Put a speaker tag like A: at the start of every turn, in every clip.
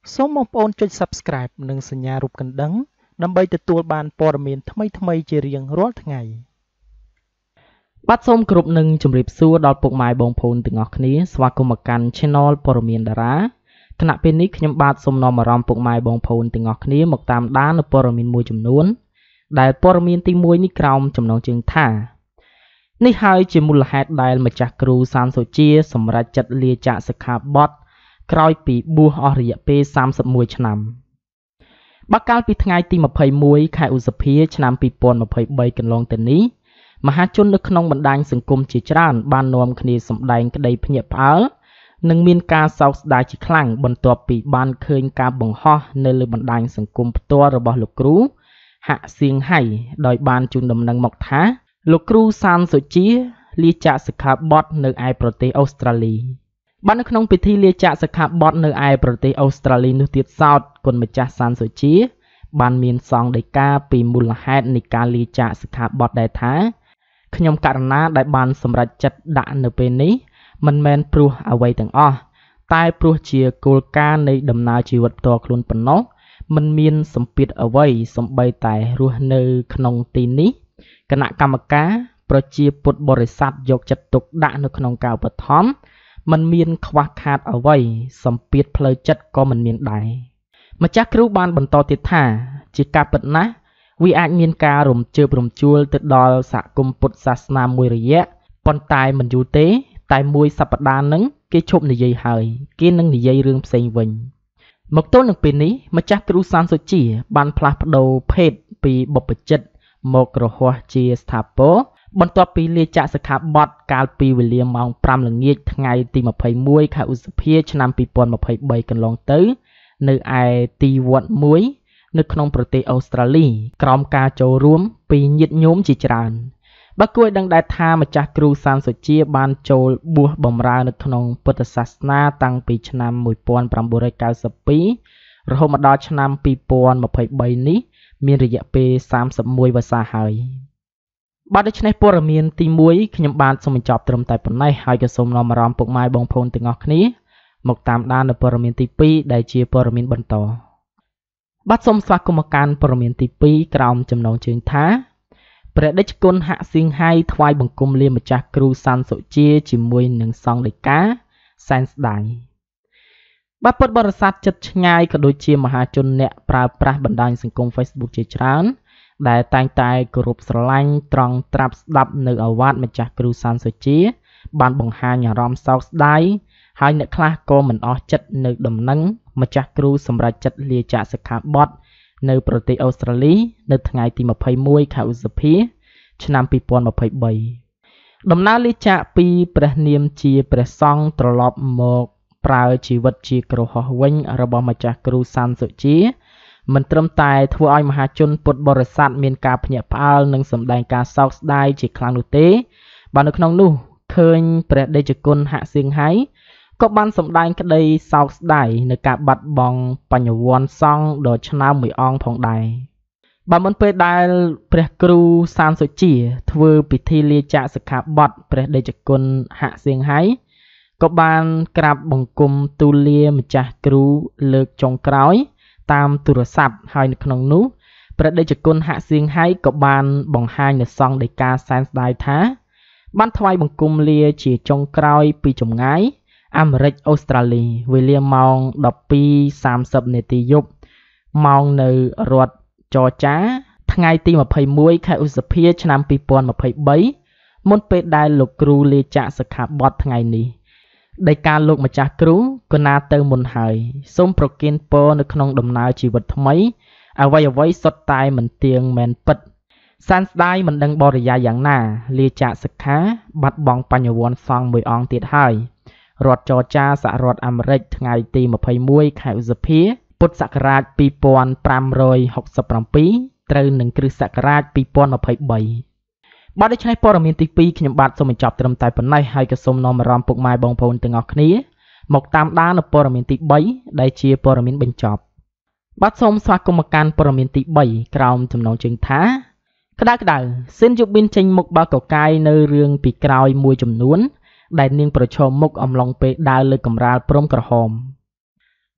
A: សូមបងប្អូនចុច Subscribe និងសញ្ញារូបកណ្ដឹងដើម្បីទទួលបានព័ត៌មានថ្មីៗជារៀងរាល់ថ្ងៃបាទសូមគោរពនឹងជម្រាបសួរដល់ពុកម៉ែបងប្អូនទាំងអស់គ្នាស្វាគមន៍មកកាន់ Channel ព័ត៌មានតារាគណៈពេលនេះខ្ញុំបាទសូមនាំអារម្មណ៍ពុកម៉ែបងប្អូនទាំងអស់គ្នាមកតាមដាននូវព័ត៌មានមួយចំនួនដែលព័ត៌មានទី1នេះក្រោមចំណងជើងថានេះហើយជាមូលហេតុដែលម្ចាស់គ្រូសានសុជាសម្រេចចិត្តលាចាកសិក្ខាបទក្រោយពីបួសអស់រយៈពេល31ឆ្នាំបើកាលពីថ្ងៃទី21ខែឧសភាឆ្នាំ2023កន្លងទៅនេះមហាជននៅក្នុងបណ្ដាញសង្គមជាច្រើនបាននាំគ្នាសម្ដែងក្តីភ្ញាក់ផ្អើលនិងមានការសោកស្ដាយជាខ្លាំងបន្ទាប់ពីបានឃើញការបង្ហោះនៅលើបណ្ដាញសង្គមផ្ទាល់របស់លោកគ្រូហាក់សៀងហៃដោយបានជូនដំណឹងមកថាលោកគ្រូសានសុជាលាចាកសិក្ខាបទនៅឯប្រទេសអូស្ត្រាលីបាននៅក្នុងពិធីលាចាកសិក្ខាបទនៅឯប្រទេសអូស្ត្រាលីនោះទៀតសោតគុណម្ចាស់សានសុជាបានមានសង្ឃដីកាពីមូលហេតុនៃការលាចាកសិក្ខាបទដែរថាខ្ញុំករណាដែលបានសម្រេចចិត្តដាក់នៅពេលនេះមិនមែនព្រោះអ្វីទាំងអស់តែព្រោះជាគោលការណ៍នៃដំណើរជីវិតផ្ទាល់ខ្លួនប៉ុណ្ណោះមិនមានសម្ពាធអ្វីសំបីតែរស់នៅក្នុងទីនេះគណៈកម្មការប្រជាពុទ្ធបរិស័ទយកចិត្តទុកដាក់នៅក្នុងការឧបត្ថម្ភមិនមានខ្វះខាតអ្វីសម្ពាធផ្លូវចិត្តក៏មិនមានដែរម្ចាស់គ្រូបានបន្តទៀតថាជាការពិតណាស់វាអាចមានការរំជើបរំជួលទៅដល់សហគមន៍ពុទ្ធសាសនាមួយរយៈប៉ុន្តែមិនយូរទេតែមួយសប្តាហ៍ហ្នឹងគេឈប់និយាយហើយគេនឹងនិយាយរឿងផ្សេងវិញមកទល់នឹងពេលនេះម្ចាស់គ្រូសានសុជាបានផ្លាស់ប្ដូរភេទពីបព្វជិតមករហ័សជាស្ថាពរបន្ទាប់ពីលាចាកសិក្ខាបទកាលពីវេលាម៉ោង 5 ល្ងាចថ្ងៃទី21ខែឧសភាឆ្នាំ2023កន្លងទៅនៅឯទីវត្តមួយនៅក្នុងប្រទេសអូស្ត្រាលីក្រោមការចូលរួមពីញាតិញោមជាច្រើនបើគួរឲ្យដឹងដែរថាម្ចាស់គ្រូសានសុជាបានចូលបួសបម្រើនៅក្នុងពុទ្ធសាសនាតាំងពីឆ្នាំ1992រហូតមកដល់ឆ្នាំ2023នេះមានរយៈពេល31វស្សាហើយបាទដូច្នេះព័ត៌មានទី1ខ្ញុំបាទសូមបញ្ចប់ត្រឹមតែប៉ុណ្ណេះហើយក៏សូមនាំអារម្មណ៍ពុកម៉ែបងប្អូនទាំងអស់គ្នាមកតាមដាននៅព័ត៌មានទី2ដែលជាព័ត៌មានបន្តបាទសូមស្វាគមន៍មកកាន់ព័ត៌មានទី2ក្រោមចំណងជើងថាព្រះដេចគុណហាក់សៀងហៃថ្វាយបង្គំលាម្ចាស់គ្រូសានសុជាជាមួយនឹងសង្ឃដីកាសែនស្ដាយបាទពុទ្ធបរិស័ទចិត្តឆ្ងាយក៏ដូចជាមហាជនអ្នកប្រើប្រាស់បណ្ដាញសង្គម Facebook ជាច្រើនដែលតែងតែគោរពស្រឡាញ់ត្រង់ត្រាប់ស្ដាប់នៅអាវាតម្ចាស់គ្រូសានសុជាបានបង្ហាញអារម្មណ៍សោកស្ដាយហើយអ្នកខ្លះក៏មិនអស់ចិត្តនៅដំណឹងម្ចាស់គ្រូសម្រាប់ចិត្តលាចាកសិក្ខាបទនៅប្រទេសអូស្ត្រាលីនៅថ្ងៃទី21ខែឧសភាឆ្នាំ2023ដំណើរលាចាកពីព្រះនាមជាព្រះសង្ឃត្រឡប់មកប្រើជីវិតជាគ្រហស្ថវិញរបស់ម្ចាស់គ្រូសានសុជាមិនត្រឹមតែធ្វើឲ្យមហាជនពុទ្ធបរិស័ទមានការភ្ញាក់ផ្អើលនិងសម្ដែងការសោកស្ដាយជាខ្លាំងនោះទេបាទនៅក្នុងនោះឃើញព្រះដេចគុណហាក់សៀងហៃក៏បានសម្ដែងក្តីសោកស្ដាយនៅការបាត់បង់បញ្ញវន្តសង្ឃដ៏ឆ្នើមមួយអង្គផងដែរបាទមុនពេលដែលព្រះគ្រូសានសុជាធ្វើពិធីលាចាកសិក្ខាបទព្រះដេចគុណហាក់សៀងហៃក៏បានក្រាបបង្គំទូលលាម្ចាស់គ្រូលើកចុងក្រោយតាមទូរស័ព្ទហើយនៅក្នុងនោះព្រះដេចគុណហាក់សៀងហៃក៏បានបង្ហាញនៅសង្ឃដីកាសែនស្ដាយថាបានថ្វាយបង្គំលាជាចុងក្រោយពីចម្ងាយអាមេរិកអូស្ត្រាលីវេលាម៉ោង 12:30 នាទីយប់ម៉ោងនៅរដ្ឋច័រចាថ្ងៃទី21ខែឧសភាឆ្នាំ2023មុនពេលដែលលោកគ្រូលាចាកសិក្ខាបទថ្ងៃនេះដោយការលោកម្ចាស់គ្រូក៏ណាទៅមុនហើយសូមប្រគិនពរនៅក្នុងដំណើរជីវិតថ្មីអ្វីសុទ្ធតែមិនទៀងមែនពិតសានស្ដាយមិនដឹងបរិយាយយ៉ាងណាលាចាកសិក្ខាបាត់បង់បញ្ញវន្តសង្ឃមួយអង្គទៀតហើយរដ្ឋច័រចាសហរដ្ឋអាមេរិកថ្ងៃទី21ខែឧសភាពុទ្ធសករាជ2567ត្រូវនឹងគ្រិស្តសករាជ2023បាទដូច្នេះព័ត៌មានទី2ខ្ញុំបាទសូមបញ្ចប់ត្រឹមតែប៉ុណ្ណេះហើយក៏សូមនាំអារម្មណ៍ពុកម៉ែបងប្អូនទាំងអស់គ្នាមកតាមដាននៅព័ត៌មានទី3ដែលជាព័ត៌មានបញ្ចប់បាទសូមស្វាគមន៍មកកាន់ព័ត៌មានទី3ក្រោមចំណងជើងថាក្តៅស៊ិនយុប៊ីនចេញមុខបើកកាយនៅរឿងពីក្រោយមួយចំនួនដែលនាងប្រឈមមុខអំឡុងពេលដើរលើកម្រាលព្រំក្រហម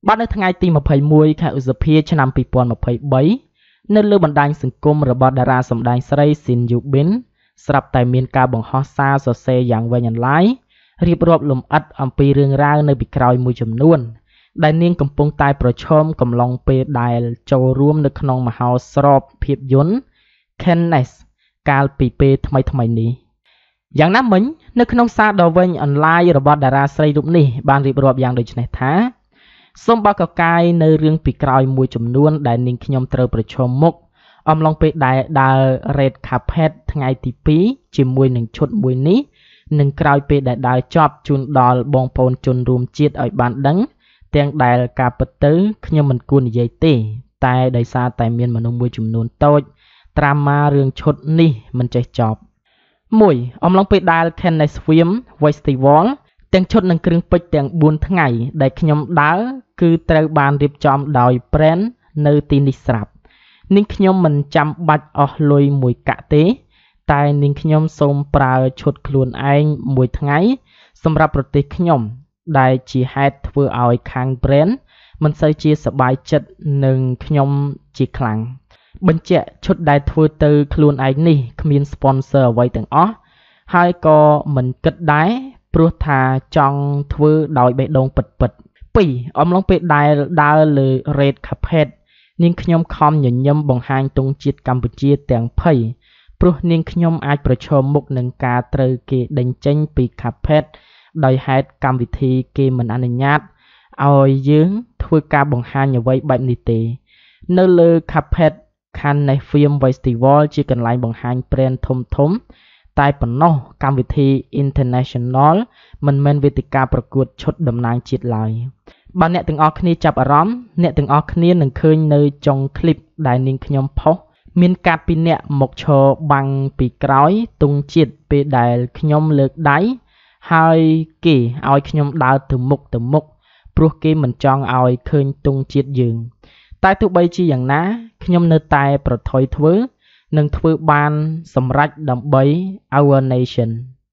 A: បាទនៅថ្ងៃទី21ខែឧសភាឆ្នាំ2023នៅលើបណ្ដាញសង្គមរបស់តារាសម្ដែងស្រី Shin Yubin ស្រាប់តែមានការបង្ហោះសារសរសេរយ៉ាងវែងអន្លាយរៀបរាប់លម្អិតអំពីរឿងរ៉ាវនៅពីក្រោយមួយចំនួនដែលនាងកំពុងតែប្រឈមកំឡុងពេលដែលចូលរួមនៅក្នុងមហោស្រពភាពយន្ត Cannes កាលពីពេលថ្មីៗនេះយ៉ាងណាមិញនៅក្នុងសារដ៏វែងអន្លាយរបស់តារាស្រីរូបនេះបានរៀបរាប់យ៉ាងដូចនេះថាសូមបើកកកាយនៅរឿងពីក្រោយមួយចំនួនដែលនាងខ្ញុំត្រូវប្រឈមមុខអំឡុងពេលដែលដើរ Red Carpet ថ្ងៃទី2ជាមួយនឹងឈុតមួយនេះនិងក្រោយពេលដែលដើរចប់ជូនដល់បងប្អូនជនរួមជាតិឲ្យបានដឹងទាំងដែលការពិតទៅខ្ញុំមិនគួរនិយាយទេតែដោយសារតែមានមនុស្សមួយចំនួនតូចត្រាម៉ារឿងឈុតនេះមិនចេះចប់1អំឡុងពេលដែល Cannes Film Festival ទាំងឈុតនិងគ្រឿងពេជ្រទាំង4ថ្ងៃដែលខ្ញុំដើរគឺត្រូវបានរៀបចំដោយ brand នៅទីនេះស្រាប់នាងខ្ញុំមិនចាំបាច់អស់លុយមួយកាក់ទេតែនាងខ្ញុំសូមប្រើឈុតខ្លួនឯងមួយថ្ងៃសម្រាប់ប្រទេសខ្ញុំដែលជាហេតុធ្វើឲ្យខាង brand មិនសូវជាសប្បាយចិត្តនឹងខ្ញុំជាខ្លាំងបញ្ជាក់ឈុតដែលធ្វើទៅខ្លួនឯងនេះគ្មាន sponsor អ្វីទាំងអស់ហើយក៏មិនគិតដែរព្រោះថាចង់ធ្វើដោយបេះដូងពិតៗ2អំឡុងពេលដែលដើរលើ Red Carpet នាងខ្ញុំខំញញឹមបង្ហាញទង់ជាតិកម្ពុជាទាំងភ័យព្រោះនាងខ្ញុំអាចប្រឈមមុខនឹងការត្រូវគេដេញចេញពី Carpet ដោយហេតុកម្មវិធីគេមិនអនុញ្ញាតឲ្យយើងធ្វើការបង្ហាញអ្វីបែបនេះទេនៅលើ Carpet Cannes Film Festival ជាកន្លែងបង្ហាញ brand ធំៗតែប៉ុណ្ណោះកម្មវិធី International មិនមែនវេទិកាប្រកួតឈុតតំណាងជាតិឡើយបើអ្នកទាំងអស់គ្នាចាប់អារម្មណ៍អ្នកទាំងអស់គ្នានឹងឃើញនៅចុងឃ្លីបដែលនាងខ្ញុំផុសមានកាត់ពីអ្នកមកឈរបាំងពីក្រោយទង់ជាតិពេលដែលខ្ញុំលើកដៃហើយគេឲ្យខ្ញុំដើរទៅមុខព្រោះគេមិនចង់ឲ្យឃើញទង់ជាតិយើងតែទោះបីជាយ៉ាងណាខ្ញុំនៅតែប្រថុយធ្វើនឹងធ្វើបានសម្រេចដើម្បី Our Nation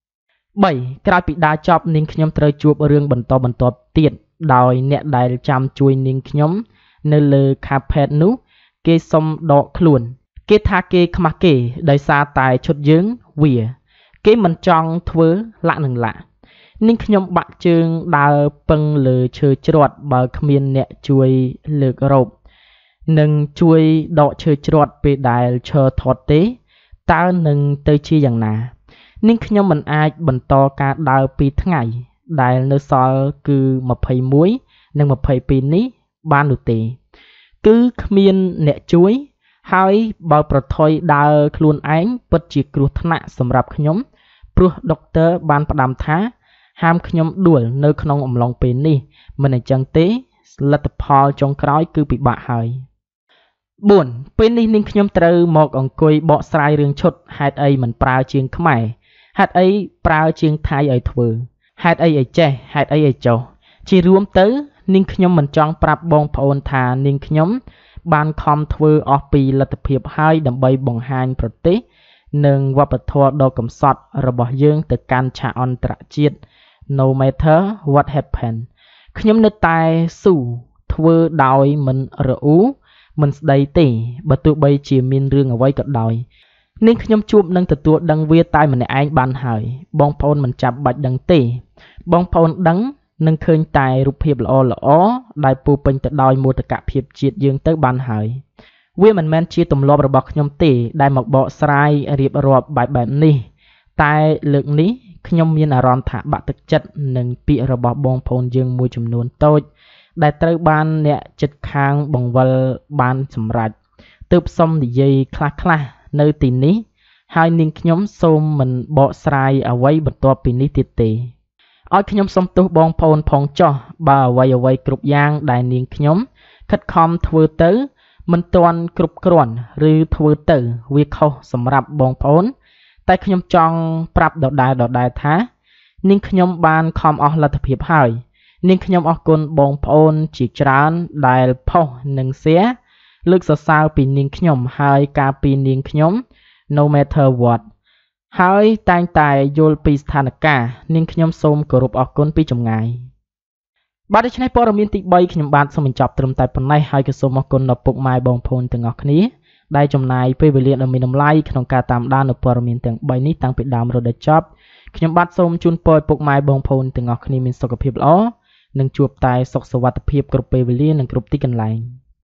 A: 3ក្រោយពីដើរចប់នាងខ្ញុំត្រូវជួបរឿងបន្តបន្ទាប់ទៀតដោយអ្នកដែលចាំជួយនាងខ្ញុំនៅលើ Carpet នោះគេសុំដកខ្លួនគេថាគេខ្មាស់គេដោយសារតែឈុតយើងវាគេមិនចង់ធ្វើលាក់នឹងលាក់នាងខ្ញុំបាក់ជើងដើរពឹងលើឈើច្រត់បើគ្មានអ្នកជួយលើករ៉ូបនឹងជួយដកឈើច្រត់ពេលដែលឈរថត់ទេតើនឹងទៅជាយ៉ាងណានាងខ្ញុំមិនអាចបន្តការដើរ2ថ្ងៃដែលនៅសល់គឺ21និង22នេះបាននោះទេគឺគ្មានអ្នកជួយហើយបើប្រថុយដើរខ្លួនឯងពិតជាគ្រោះថ្នាក់សម្រាប់ខ្ញុំព្រោះដុកទ័របានផ្ដាំថាហាមខ្ញុំដួលនៅក្នុងអំឡុងពេលនេះមិនអញ្ចឹងទេលទ្ធផលចុងក្រោយគឺពិបាកហើយ4ពេលនេះនាងខ្ញុំត្រូវមកអង្គុយបកស្រាយរឿងឈុតហេតុអីមិនប្រើជាងខ្មែរហេតុអីប្រើជាងថៃឲ្យធ្វើហេតុអីឲ្យចេះហេតុអីឲ្យចុះជារួមទៅនាងខ្ញុំមិនចង់ប្រាប់បងប្អូនថានាងខ្ញុំបានខំធ្វើអស់ពីលទ្ធភាពហើយដើម្បីបង្ហាញប្រទេសនិងវប្បធម៌ដ៏កំសត់របស់យើងទៅកាន់ឆាកអន្តរជាតិ No matter what happen ខ្ញុំនៅតែស៊ូធ្វើដោយមិនរអ៊ូមិនស្ដីទេបើទោះបីជាមានរឿងអ្វីក៏ដោយនាងខ្ញុំជួបនឹងទទួលដឹងវាតែម្នាក់ឯងបានហើយបងប្អូនមិនចាំបាច់ដឹងទេបងប្អូនដឹងនឹងឃើញតែរូបភាពល្អដែលពោពេញទៅដោយមោទកភាពជាតិយើងទៅបានហើយវាមិនមែនជាទម្លាប់របស់ខ្ញុំទេដែលមកបកស្រាយរៀបរាប់បែបនេះតែលើកនេះខ្ញុំមានអារម្មណ៍ថាបាក់ទឹកចិត្តនឹងពាក្យរបស់បងប្អូនយើងមួយចំនួនតូចដែលត្រូវបានអ្នកចិត្តខាងបង្វិលបានសម្រេចទើបសុំនិយាយខ្លះនៅទីនេះហើយនាងខ្ញុំសូមមិនបកស្រាយអ្វីបន្ទាប់ពីនេះទៀតទេឲ្យខ្ញុំសុំទោសបងប្អូនផងចុះបើអ្វីគ្រប់យ៉ាងដែលនាងខ្ញុំខិតខំធ្វើទៅមិនទាន់គ្រប់គ្រាន់ឬធ្វើទៅវាខុសសម្រាប់បងប្អូនតែខ្ញុំចង់ប្រាប់ដដែលថានាងខ្ញុំបានខំអស់លទ្ធភាពហើយនាងខ្ញុំអរគុណបងប្អូនជាច្រើនដែលផុសនិងshareលើកសរសើរពីនាងខ្ញុំហើយការពីនាងខ្ញុំ No matter what ហើយតែងតែយល់ពីស្ថានភាពនាងខ្ញុំសូមគោរពអរគុណពីចម្ងាយបាទដូច្នេះព័ត៌មានទី3ខ្ញុំបាទសូមបញ្ចប់ត្រឹមតែប៉ុណ្ណេះហើយក៏សូមអរគុណដល់ពុកម៉ែបងប្អូនទាំងអស់គ្នាដែលចំណាយពេលវេលាដ៏មានតម្លៃក្នុងការតាមដាននូវព័ត៌មានទាំង3នេះតាំងពីដើមរហូតដល់ចប់ខ្ញុំបាទសូមជូនពរឲ្យពុកម៉ែបងប្អូនទាំងអស់គ្នាមានសុខភាពល្អនិងជួបតែសុខសុវត្ថិភាពគ្រប់ពេលវេលានិងគ្រប់ទីកន្លែង